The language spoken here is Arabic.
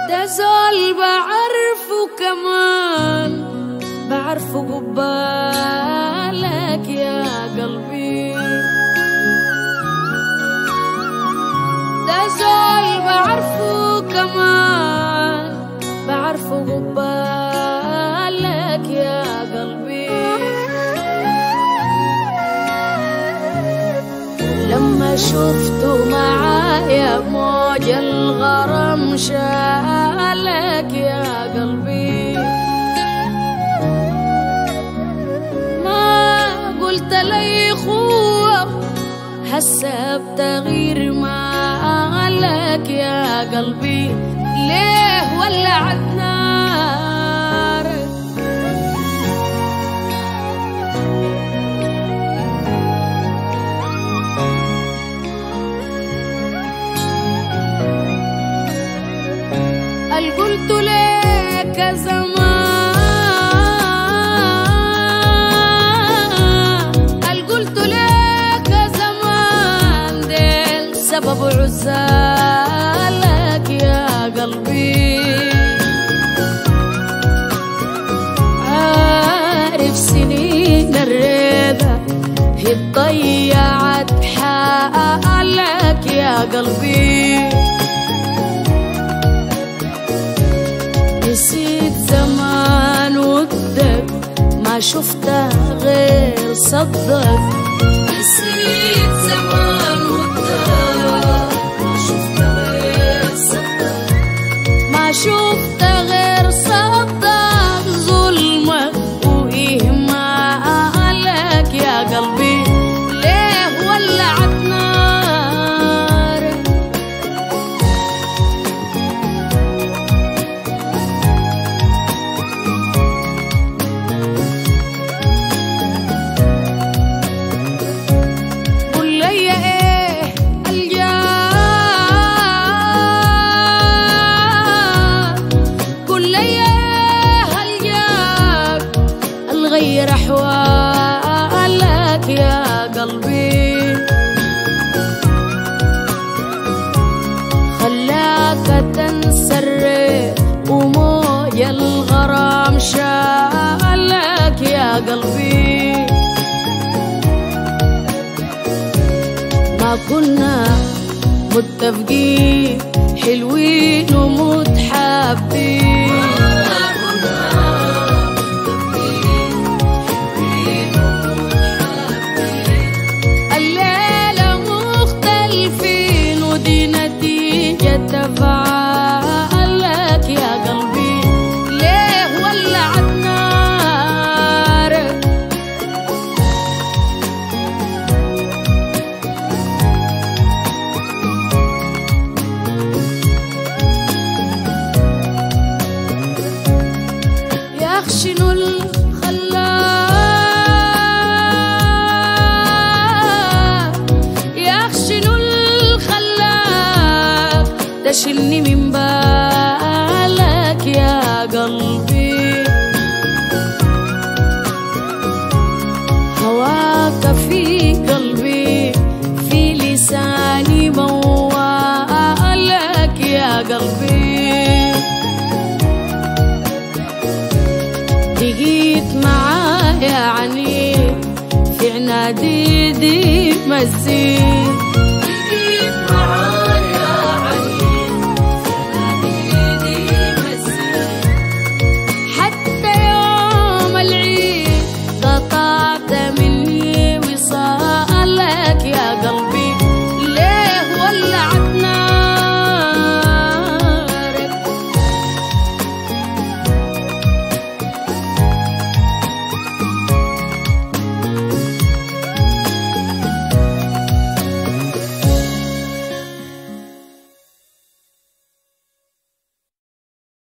ده زول بعرفه كمان، بعرفه قبالك يا قلبي. ده زول بعرفه كمان، بعرفه قبالك يا قلبي. لما شفته معايا موج الغرام شالك يا قلبي. ما قلت لي خوف هسه بتغير مالك يا قلبي، ليه ولعت نارك؟ قلت لك زمان، قلت لك زمان، ديل سبب عزالك يا قلبي. عارف سنين الرضا هي ضيعت حالك يا قلبي. نسيت زمان ودك ما شفته غير صدق. نسيت زمان ودك ما شفته غير صدق، ما شفته غير صدق. ظلمك وإهمالك يا قلبي، ليه ولعت نارك؟ غير أحوالك يا قلبي، خلاك تنسى الريح وموج الغرام شالك يا قلبي. ما كنا متفقين حلوين ومتحابين، تفعلك يا قلبي، ليه ولعت نارك؟ يا أخ شنو الخلاك، يا أخ شنو الخلاك تشيلني من بالك يا قلبي. هواك في قلبي، في لساني موالك يا قلبي. بقيت معايا عنيد في عنادي دي مزيد،